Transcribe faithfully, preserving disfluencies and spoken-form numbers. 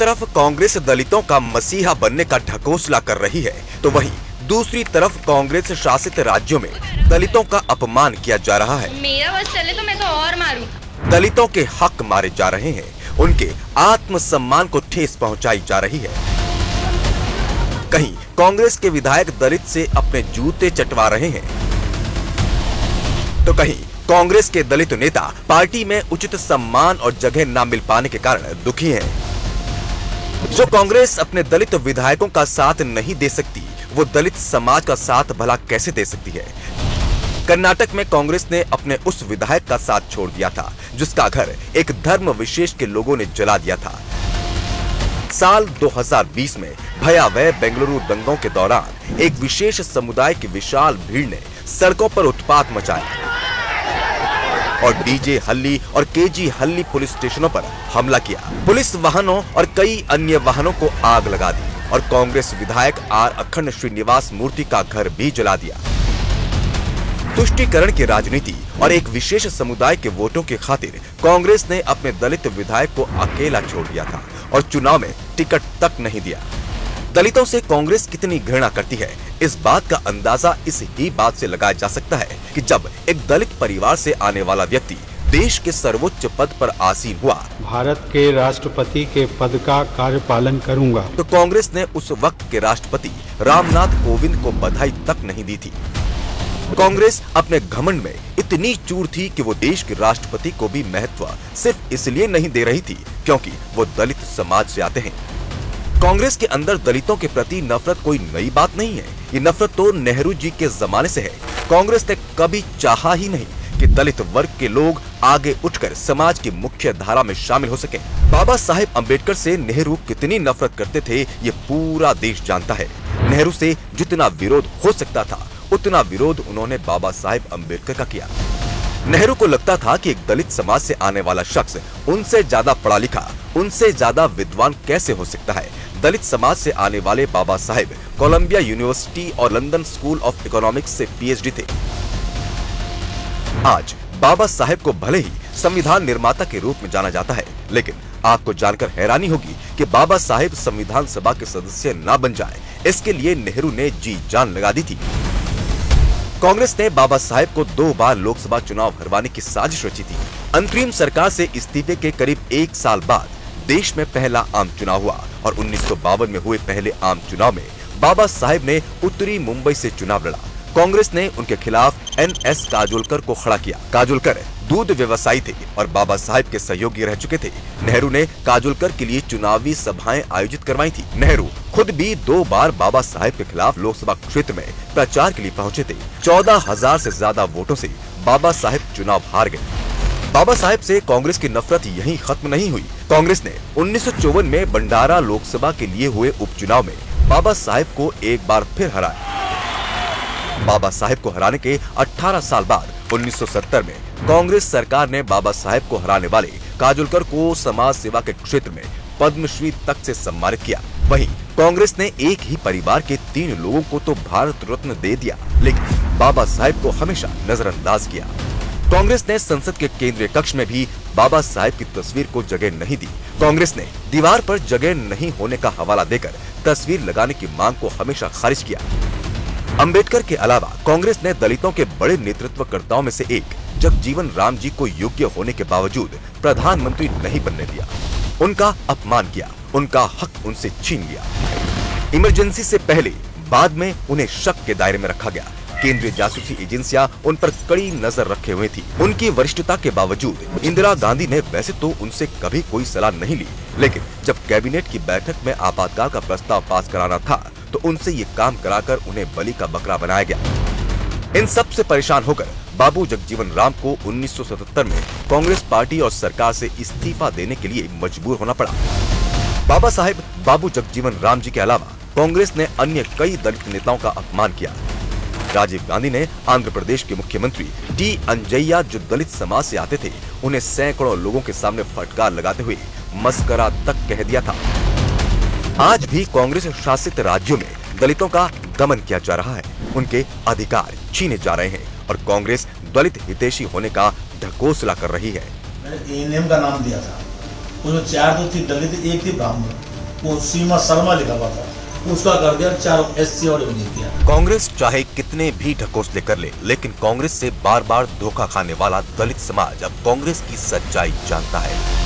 तरफ कांग्रेस दलितों का मसीहा बनने का ढकोसला कर रही है, तो वहीं दूसरी तरफ कांग्रेस शासित राज्यों में दलितों का अपमान किया जा रहा है। मेरा बस चले तो मैं तो और मारूं। दलितों के हक मारे जा रहे हैं, उनके आत्मसम्मान को ठेस पहुंचाई जा रही है। कहीं कांग्रेस के विधायक दलित से अपने जूते चटवा रहे हैं, तो कहीं कांग्रेस के दलित नेता पार्टी में उचित सम्मान और जगह न मिल पाने के कारण दुखी हैं। जो कांग्रेस अपने दलित विधायकों का साथ नहीं दे सकती, वो दलित समाज का साथ भला कैसे दे सकती है। कर्नाटक में कांग्रेस ने अपने उस विधायक का साथ छोड़ दिया था जिसका घर एक धर्म विशेष के लोगों ने जला दिया था। साल दो हज़ार बीस में भयावह बेंगलुरु दंगों के दौरान एक विशेष समुदाय की विशाल भीड़ ने सड़कों पर उत्पात मचाया और डीजे हल्ली और केजी हल्ली पुलिस स्टेशनों पर हमला किया। पुलिस वाहनों और कई अन्य वाहनों को आग लगा दी और कांग्रेस विधायक आर अखंड श्रीनिवास मूर्ति का घर भी जला दिया। तुष्टीकरण की राजनीति और एक विशेष समुदाय के वोटों की खातिर कांग्रेस ने अपने दलित विधायक को अकेला छोड़ दिया था और चुनाव में टिकट तक नहीं दिया। दलितों से कांग्रेस कितनी घृणा करती है, इस बात का अंदाजा इस ही बात से लगाया जा सकता है कि जब एक दलित परिवार से आने वाला व्यक्ति देश के सर्वोच्च पद पर आसीन हुआ, भारत के राष्ट्रपति के पद का कार्यपालन करूंगा, तो कांग्रेस ने उस वक्त के राष्ट्रपति रामनाथ कोविंद को बधाई तक नहीं दी थी। कांग्रेस अपने घमंड में इतनी चूर थी कि वो देश के राष्ट्रपति को भी महत्व सिर्फ इसलिए नहीं दे रही थी क्योंकि वो दलित समाज से आते हैं। कांग्रेस के अंदर दलितों के प्रति नफरत कोई नई बात नहीं है, ये नफरत तो नेहरू जी के जमाने से है। कांग्रेस ने कभी चाहा ही नहीं कि दलित वर्ग के लोग आगे उठकर समाज की मुख्य धारा में शामिल हो सकें। बाबा साहेब अम्बेडकर से नेहरू कितनी नफरत करते थे, ये पूरा देश जानता है। नेहरू से जितना विरोध हो सकता था, उतना विरोध उन्होंने बाबा साहेब अम्बेडकर का किया। नेहरू को लगता था कि एक दलित समाज से आने वाला शख्स उनसे ज्यादा पढ़ा लिखा, उनसे ज्यादा विद्वान कैसे हो सकता है। दलित समाज से आने वाले बाबा साहेब कोलंबिया यूनिवर्सिटी और लंदन स्कूल ऑफ इकोनॉमिक्स से पीएचडी थे। आज बाबा साहेब को भले ही संविधान निर्माता के रूप में जाना जाता है, लेकिन आपको जानकर हैरानी होगी कि बाबा साहेब संविधान सभा के सदस्य ना बन जाए, इसके लिए नेहरू ने जी जान लगा दी थी। कांग्रेस ने बाबा साहेब को दो बार लोकसभा चुनाव हरवाने की साजिश रची थी। अंतरिम सरकार से इस्तीफे के करीब एक साल बाद देश में पहला आम चुनाव हुआ और उन्नीस सौ बावन में हुए पहले आम चुनाव में बाबा साहेब ने उत्तरी मुंबई से चुनाव लड़ा। कांग्रेस ने उनके खिलाफ एन एस काजोलकर को खड़ा किया। काजोलकर दूध व्यवसायी थे और बाबा साहेब के सहयोगी रह चुके थे। नेहरू ने काजोलकर के लिए चुनावी सभाएं आयोजित करवाई थी। नेहरू खुद भी दो बार बाबा साहेब के खिलाफ लोकसभा क्षेत्र में प्रचार के लिए पहुंचे थे। चौदह हजार से ज्यादा वोटों से बाबा साहेब चुनाव हार गए। बाबा साहेब से कांग्रेस की नफरत यहीं खत्म नहीं हुई। कांग्रेस ने उन्नीस सौ चौवन में भंडारा लोकसभा के लिए हुए उपचुनाव में बाबा साहेब को एक बार फिर हराया। बाबा साहेब को हराने के अठारह साल बाद उन्नीस सौ सत्तर में कांग्रेस सरकार ने बाबा साहेब को हराने वाले काजोलकर को समाज सेवा के क्षेत्र में पद्मश्री तक से सम्मानित किया। वहीं कांग्रेस ने एक ही परिवार के तीन लोगों को तो भारत रत्न दे दिया, लेकिन बाबा साहेब को हमेशा नजरअंदाज किया। कांग्रेस ने संसद के केंद्रीय कक्ष में भी बाबा साहेब की तस्वीर को जगह नहीं दी। कांग्रेस ने दीवार पर जगह नहीं होने का हवाला देकर तस्वीर लगाने की मांग को हमेशा खारिज किया। अंबेडकर के अलावा कांग्रेस ने दलितों के बड़े नेतृत्वकर्ताओं में से एक जगजीवन राम जी को योग्य होने के बावजूद प्रधानमंत्री नहीं बनने दिया। उनका अपमान किया, उनका हक उनसे छीन लिया। इमरजेंसी से पहले बाद में उन्हें शक के दायरे में रखा गया। केंद्रीय जासूसी एजेंसियां उन पर कड़ी नजर रखे हुए थी। उनकी वरिष्ठता के बावजूद इंदिरा गांधी ने वैसे तो उनसे कभी कोई सलाह नहीं ली, लेकिन जब कैबिनेट की बैठक में आपातकाल का प्रस्ताव पास कराना था तो उनसे ये काम कराकर उन्हें बलि का बकरा बनाया गया। इन सब से परेशान होकर बाबू जगजीवन राम को उन्नीस सौ सतहत्तर में कांग्रेस पार्टी और सरकार से इस्तीफा देने के लिए मजबूर होना पड़ा। बाबा साहेब बाबू जगजीवन राम जी के अलावा कांग्रेस ने अन्य कई दलित नेताओं का अपमान किया। राजीव गांधी ने आंध्र प्रदेश के मुख्यमंत्री टी अंजैया, जो दलित समाज से आते थे, उन्हें सैकड़ों लोगों के सामने फटकार लगाते हुए मस्करा तक कह दिया था। आज भी कांग्रेस शासित राज्यों में दलितों का दमन किया जा रहा है, उनके अधिकार छीने जा रहे हैं और कांग्रेस दलित हितैषी होने का ढकोसला कर रही है। मैंने ए एन एम का नाम दिया था, उसमें चार तो थी दलित, एक थी ब्राह्मण। वो सीमा शर्मा लिखा हुआ था, उसका कर दिया चारों एस सी और नहीं किया। कांग्रेस चाहे कितने भी ढकोसले कर ले, लेकिन कांग्रेस से बार बार धोखा खाने वाला दलित समाज अब कांग्रेस की सच्चाई जानता है।